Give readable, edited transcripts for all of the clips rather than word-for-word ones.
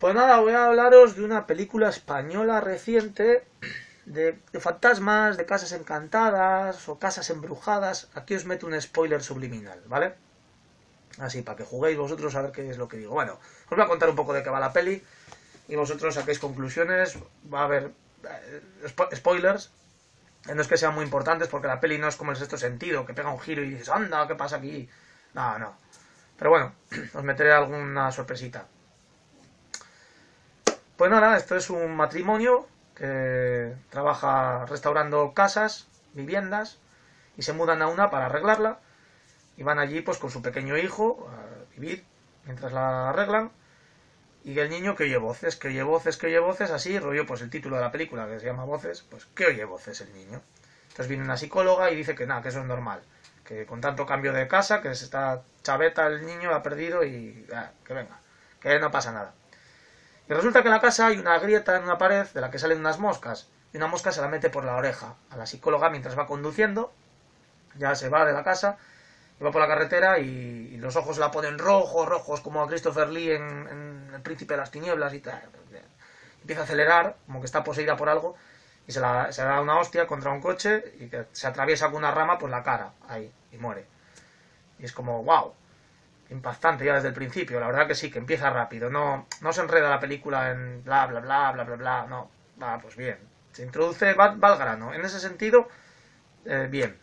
Pues nada, voy a hablaros de una película española reciente de fantasmas, de casas encantadas o casas embrujadas. Aquí os meto un spoiler subliminal, ¿vale? Así, para que juguéis vosotros a ver qué es lo que digo. Bueno, os voy a contar un poco de qué va la peli y vosotros saquéis conclusiones. Va a haber spoilers. No es que sean muy importantes porque la peli no es como el sexto sentido, que pega un giro y dices, anda, ¿qué pasa aquí? No, no. Pero bueno, os meteré alguna sorpresita. Pues nada, esto es un matrimonio que trabaja restaurando casas, viviendas, y se mudan a una para arreglarla, y van allí pues con su pequeño hijo a vivir mientras la arreglan, y el niño que oye voces, que oye voces, que oye voces, así, rollo pues el título de la película que se llama Voces, pues que oye voces el niño. Entonces viene una psicóloga y dice que nada, que eso es normal, que con tanto cambio de casa, que se está chaveta el niño, ha perdido y que venga, que no pasa nada. Y resulta que en la casa hay una grieta en una pared de la que salen unas moscas. Y una mosca se la mete por la oreja a la psicóloga mientras va conduciendo. Ya se va de la casa y va por la carretera y los ojos la ponen rojos, rojos, como a Christopher Lee en El Príncipe de las Tinieblas y tal. Empieza a acelerar, como que está poseída por algo, y se da una hostia contra un coche y que se atraviesa con una rama por la cara, ahí, y muere. Y es como, wow. Impactante ya desde el principio, la verdad que sí, que empieza rápido, no se enreda la película en bla bla bla bla bla bla, no, va pues bien, se introduce, va al grano, en ese sentido, bien.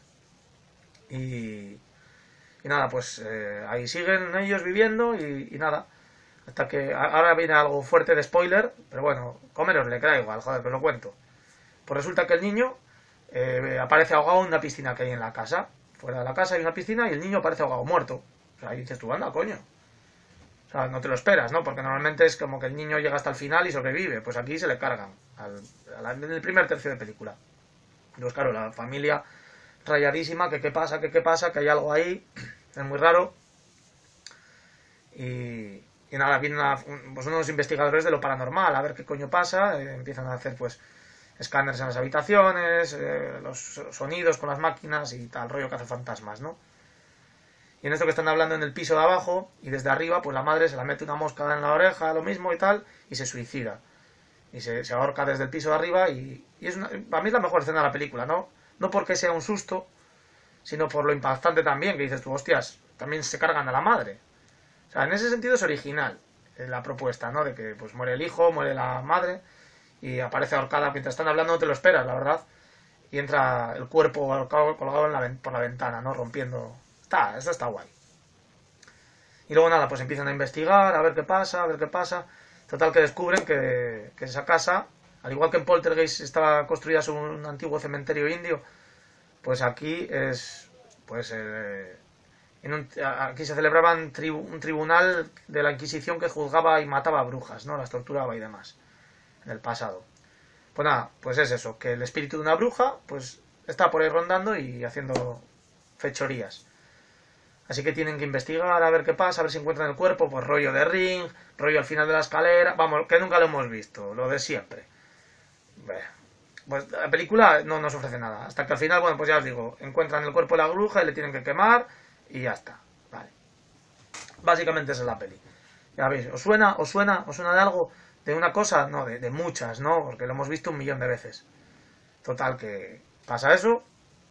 Y nada, pues ahí siguen ellos viviendo y nada, hasta que ahora viene algo fuerte de spoiler, pero bueno, comeros le queda igual, joder, que os lo cuento. Pues resulta que el niño aparece ahogado en una piscina que hay en la casa, fuera de la casa hay una piscina y el niño aparece ahogado, muerto. O sea, ahí dices tú, anda, coño. O sea, no te lo esperas, ¿no? Porque normalmente es como que el niño llega hasta el final y sobrevive. Pues aquí se le cargan en el primer tercio de película. Entonces, claro, la familia rayadísima, que qué pasa, que qué pasa, que hay algo ahí, es muy raro. Y nada, vienen pues unos investigadores de lo paranormal, a ver qué coño pasa. Empiezan a hacer, pues, escáneres en las habitaciones, los sonidos con las máquinas y tal, rollo que hace fantasmas, ¿no? Y en esto que están hablando en el piso de abajo, y desde arriba, pues la madre se la mete una mosca en la oreja, lo mismo y tal, y se suicida. Y se ahorca desde el piso de arriba, y para mí es la mejor escena de la película, ¿no? No porque sea un susto, sino por lo impactante también, que dices tú, hostias, también se cargan a la madre. O sea, en ese sentido es original la propuesta, ¿no? De que pues muere el hijo, muere la madre, y aparece ahorcada, mientras están hablando no te lo esperas, la verdad. Y entra el cuerpo ahorcado, colgado por la ventana, ¿no? Rompiendo. Esto está guay. Y luego nada, pues empiezan a investigar, a ver qué pasa, a ver qué pasa. Total que descubren que esa casa, al igual que en Poltergeist estaba construida sobre un antiguo cementerio indio, pues aquí es, pues, aquí se celebraba un tribunal de la Inquisición que juzgaba y mataba a brujas, ¿no? Las torturaba y demás, en el pasado. Pues nada, pues es eso, que el espíritu de una bruja, pues, está por ahí rondando y haciendo fechorías. Así que tienen que investigar a ver qué pasa, a ver si encuentran el cuerpo, pues rollo de Ring, rollo al final de la escalera, vamos, que nunca lo hemos visto, lo de siempre. Pues la película no nos ofrece nada, hasta que al final, bueno, pues ya os digo, encuentran el cuerpo de la bruja y le tienen que quemar y ya está, vale. Básicamente esa es la peli. Ya veis, ¿os suena de algo? ¿De una cosa? No, de muchas, ¿no? Porque lo hemos visto 1.000.000 de veces. Total, que pasa eso.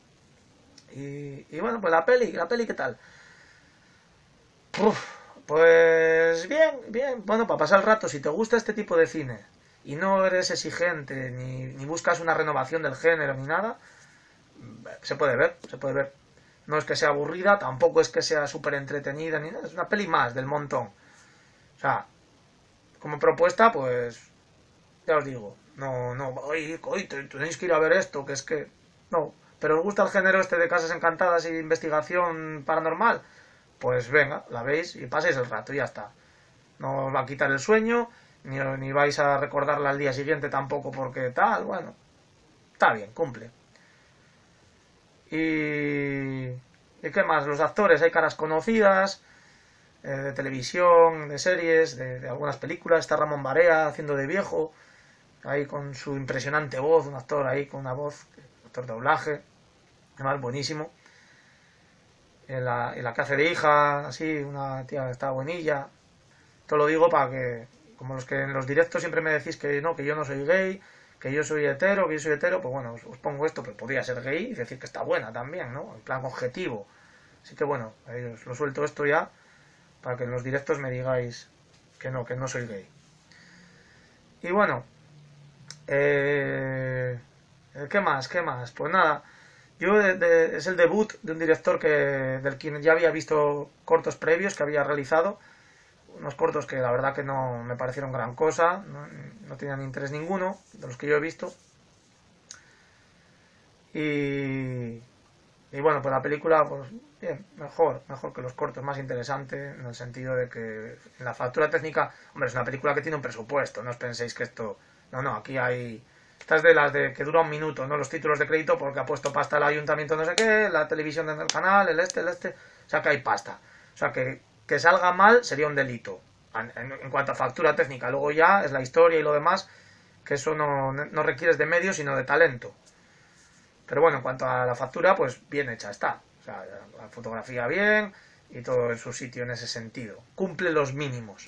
Y bueno, pues la peli, ¿qué tal? Pues bien. Bueno, para pasar el rato, si te gusta este tipo de cine y no eres exigente ni buscas una renovación del género ni nada, se puede ver. No es que sea aburrida, tampoco es que sea súper entretenida ni nada, es una peli más del montón. O sea, como propuesta, pues ya os digo, no, hoy tenéis que ir a ver esto, que es que no. Pero os gusta el género este de casas encantadas y investigación paranormal, pues venga, la veis y paséis el rato y ya está. No os va a quitar el sueño, ni vais a recordarla al día siguiente tampoco porque tal, bueno, está bien, cumple. ¿Y qué más? Los actores, hay caras conocidas, de televisión, de series, de algunas películas. Está Ramón Barea haciendo de viejo, ahí con su impresionante voz, un actor ahí con una voz, actor de doblaje, además buenísimo. En la que hace de hija, así, una tía que está buenilla. Te lo digo para que como los que en los directos siempre me decís que no, que yo no soy gay, que yo soy hetero, pues bueno, os pongo esto, pero podría ser gay y decir que está buena también, ¿no? En plan objetivo. Así que bueno, os lo suelto esto ya, para que en los directos me digáis que no soy gay. Y bueno, ¿qué más? Pues nada, yo es el debut de un director del quien ya había visto cortos previos que había realizado, unos cortos que la verdad que no me parecieron gran cosa, no tenían interés ninguno de los que yo he visto. Y bueno, pues la película, pues bien, mejor que los cortos, más interesante, en el sentido de que en la factura técnica, hombre, es una película que tiene un presupuesto, no os penséis que esto... No, aquí hay... Estas de las de que dura un minuto, ¿no? Los títulos de crédito porque ha puesto pasta el ayuntamiento no sé qué, la televisión en el canal, el este... O sea que hay pasta. O sea que salga mal sería un delito. En cuanto a factura técnica, luego ya es la historia y lo demás, que eso no requieres de medios sino de talento. Pero bueno, en cuanto a la factura, pues bien hecha está. O sea, la fotografía bien y todo en su sitio en ese sentido. Cumple los mínimos.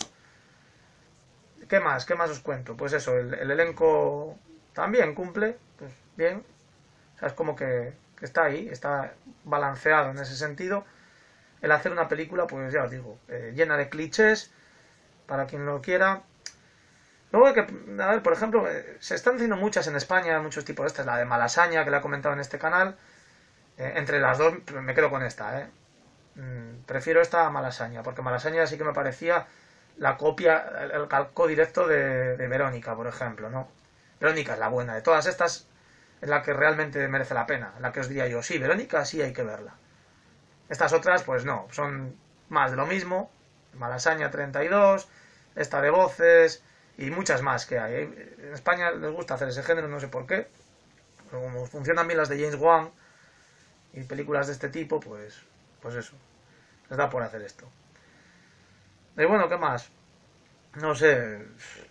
¿Qué más os cuento? Pues eso, el elenco también cumple, pues bien. O sea, es como que está ahí, está balanceado en ese sentido. El hacer una película, pues ya os digo, llena de clichés, para quien lo quiera. Luego hay que, a ver, por ejemplo, se están haciendo muchas en España, muchos tipos de estas, la de Malasaña, que la he comentado en este canal. Entre las dos me quedo con esta, prefiero esta a Malasaña, porque Malasaña sí que me parecía la copia, el calco directo de Verónica, por ejemplo, ¿no? Verónica es la buena, de todas estas es la que realmente merece la pena, la que os diría yo, sí, Verónica sí hay que verla. Estas otras, pues no, son más de lo mismo. Malasaña 32, esta de voces y muchas más que hay. En España les gusta hacer ese género, no sé por qué. Pero como funcionan bien las de James Wan y películas de este tipo, pues eso, les da por hacer esto. Y bueno, ¿qué más? No sé,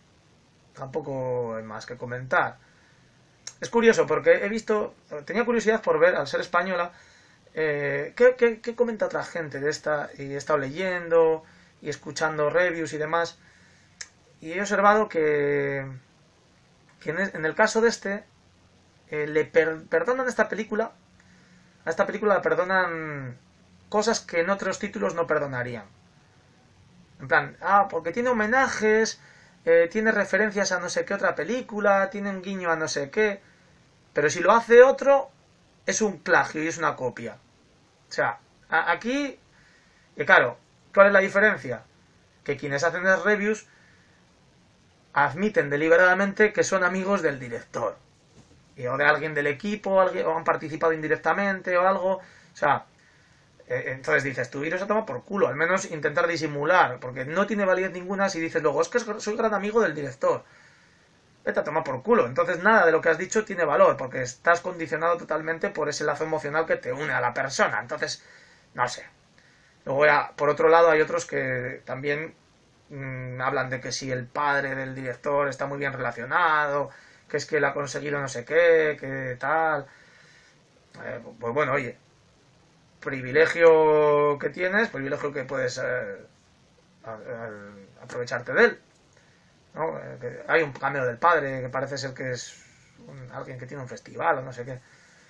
tampoco hay más que comentar. Es curioso porque tenía curiosidad por ver, al ser española, ¿qué comenta otra gente de esta? Y he estado leyendo y escuchando reviews y demás, y he observado que en el caso de le perdonan a esta película la perdonan cosas que en otros títulos no perdonarían. En plan, porque tiene homenajes, tiene referencias a no sé qué otra película, tiene un guiño a no sé qué, pero si lo hace otro, es un plagio y es una copia. O sea, aquí, y claro, ¿cuál es la diferencia? Que quienes hacen las reviews admiten deliberadamente que son amigos del director, o de alguien del equipo, o han participado indirectamente o algo. O sea, entonces dices, tú iros a tomar por culo, al menos intentar disimular, porque no tiene validez ninguna si dices luego, es que soy gran amigo del director. Vete a tomar por culo. Entonces nada de lo que has dicho tiene valor, porque estás condicionado totalmente por ese lazo emocional que te une a la persona. Entonces, no sé. Luego ya, por otro lado, hay otros que también hablan de que si el padre del director está muy bien relacionado, que es que él ha conseguido no sé qué, que tal. Pues bueno, oye, privilegio que tienes, privilegio que puedes aprovecharte de él, ¿no? Hay un cameo del padre que parece ser que es alguien que tiene un festival o no sé qué,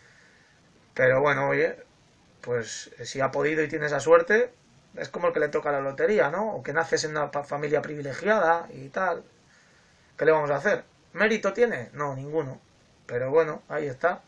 pero bueno, oye, pues si ha podido y tiene esa suerte, es como el que le toca la lotería, ¿no? O que naces en una familia privilegiada y tal. ¿Qué le vamos a hacer? ¿Mérito tiene? No, ninguno, pero bueno, ahí está.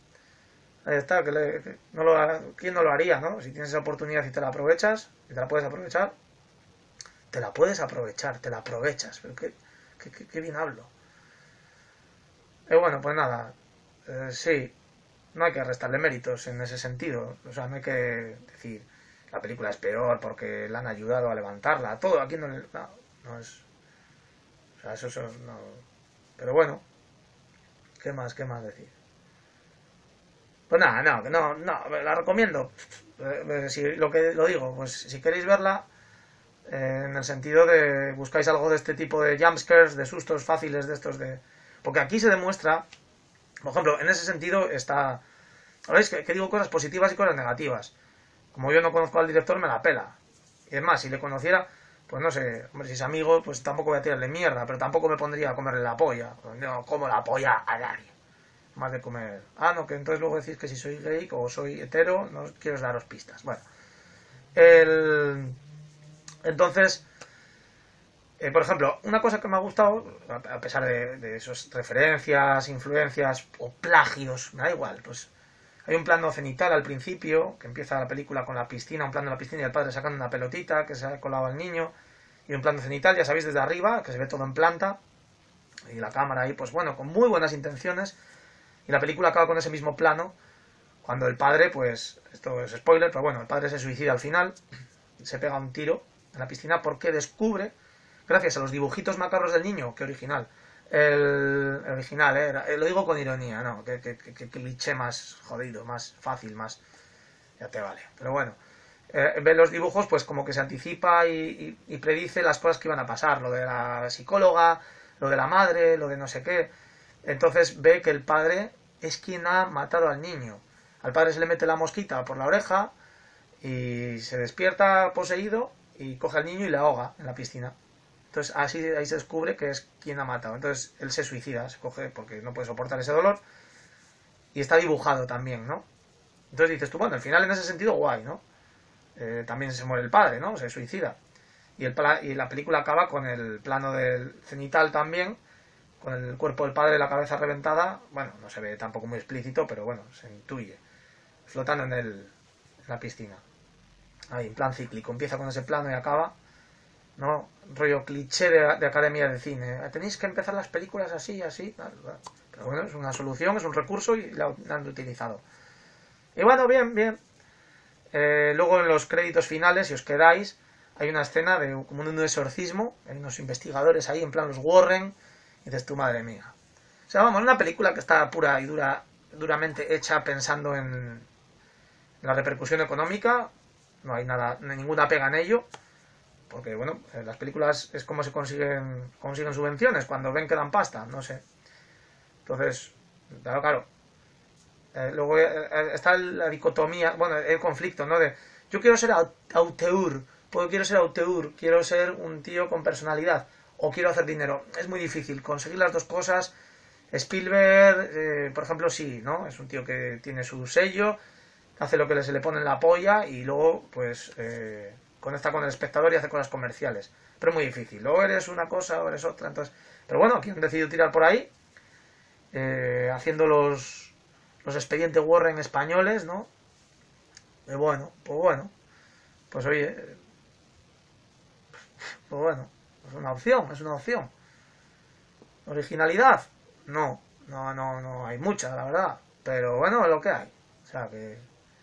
¿Quién no lo haría, no? Si tienes esa oportunidad y te la aprovechas, y te la puedes aprovechar, te la puedes aprovechar, te la aprovechas. Pero qué bien hablo. Bueno, pues nada, sí, no hay que restarle méritos en ese sentido. O sea, no hay que decir la película es peor porque la han ayudado a levantarla. Todo aquí no es... O sea, eso no... Pero bueno, ¿qué más decir? Pues nada, no, la recomiendo. Si lo digo, pues si queréis verla, en el sentido de buscáis algo de este tipo de jumpscares, de sustos fáciles de estos de... Porque aquí se demuestra, por ejemplo, en ese sentido está... ¿Veis? Que digo cosas positivas y cosas negativas. Como yo no conozco al director, me la pela. Y es más, si le conociera, pues no sé, hombre, si es amigo, pues tampoco voy a tirarle mierda, pero tampoco me pondría a comerle la polla. No como la polla a nadie. Más de comer. Ah, no, que entonces luego decís que si soy gay o soy hetero, no quiero daros pistas. Bueno, entonces, por ejemplo, una cosa que me ha gustado, a pesar de esas referencias, influencias o plagios, me da igual, pues hay un plano cenital al principio, que empieza la película con la piscina, un plano de la piscina y el padre sacando una pelotita que se ha colado al niño, y un plano cenital, ya sabéis, desde arriba, que se ve todo en planta, y la cámara ahí, pues bueno, con muy buenas intenciones, y la película acaba con ese mismo plano, cuando el padre, pues, esto es spoiler, pero bueno, el padre se suicida al final, se pega un tiro en la piscina porque descubre, gracias a los dibujitos macabros del niño, que original, el original, lo digo con ironía, no, que cliché más jodido, más fácil, más, ya te vale, pero bueno, ve los dibujos, pues como que se anticipa y predice las cosas que iban a pasar, lo de la psicóloga, lo de la madre, lo de no sé qué, entonces ve que el padre es quien ha matado al niño, al padre se le mete la mosquita por la oreja y se despierta poseído y coge al niño y le ahoga en la piscina. Entonces así ahí se descubre que es quien ha matado. Entonces él se suicida, se coge porque no puede soportar ese dolor y está dibujado también, ¿no? Entonces dices tú, bueno, al final en ese sentido guay, ¿no? También se muere el padre, ¿no? Se suicida. Y la película acaba con el plano del cenital también, con el cuerpo del padre, la cabeza reventada. Bueno, no se ve tampoco muy explícito, pero bueno, se intuye. Flotando en la piscina. Ahí, en plan cíclico. Empieza con ese plano y acaba, ¿no? Rollo cliché de academia de cine. Tenéis que empezar las películas así, así. Pero bueno, es una solución, es un recurso y la han utilizado. Y bueno, bien, bien. Luego en los créditos finales, si os quedáis, hay una escena de como un exorcismo. Hay unos investigadores ahí, en plan los Warren. Y dices tú, madre mía. O sea, vamos, una película que está pura y duramente hecha pensando en la repercusión económica. No hay nada, ninguna pega en ello. Porque, bueno, las películas es como se consiguen subvenciones, cuando ven que dan pasta, no sé. Entonces, claro. Luego está la dicotomía, bueno, el conflicto, ¿no? De yo quiero ser auteur, porque quiero ser auteur, quiero ser un tío con personalidad, o quiero hacer dinero. Es muy difícil conseguir las dos cosas. Spielberg, por ejemplo, sí, ¿no? Es un tío que tiene su sello, hace lo que se le pone en la polla y luego, pues, conecta con el espectador y hace cosas comerciales. Pero es muy difícil. O eres una cosa o eres otra. Entonces, pero bueno, aquí han decidido tirar por ahí, haciendo los expedientes Warren españoles, ¿no? Bueno, pues oye, pues bueno, es una opción, es una opción. ¿Originalidad? No hay mucha, la verdad. Pero bueno, es lo que hay. O sea que...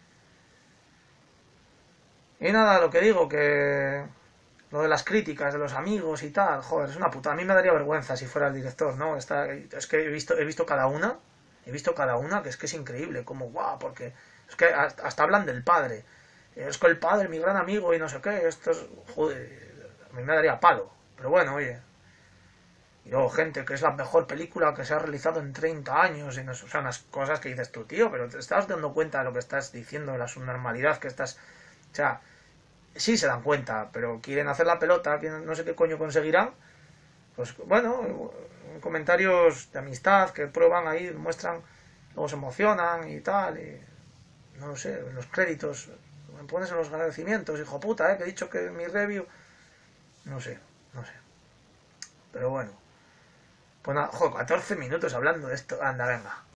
Y nada, lo que digo, que lo de las críticas de los amigos y tal, joder, es una puta. A mí me daría vergüenza si fuera el director, ¿no? Es que he visto cada una, que es increíble, como guau, porque es que hasta hablan del padre. Es que el padre, mi gran amigo y no sé qué, esto es, joder, a mí me daría palo. Pero bueno, oye. Y luego gente, que es la mejor película que se ha realizado en 30 años, y no, o sea, unas cosas que dices tú, tío, pero te estás dando cuenta de lo que estás diciendo, de la subnormalidad que estás... O sea, sí se dan cuenta, pero quieren hacer la pelota, que no sé qué coño conseguirán. Pues bueno, comentarios de amistad que prueban ahí, muestran, luego se emocionan y tal, y no lo sé, en los créditos, me pones en los agradecimientos, hijo puta, que he dicho que mi review, no sé, pero bueno, pues nada, joder, 14 minutos hablando de esto, anda, venga.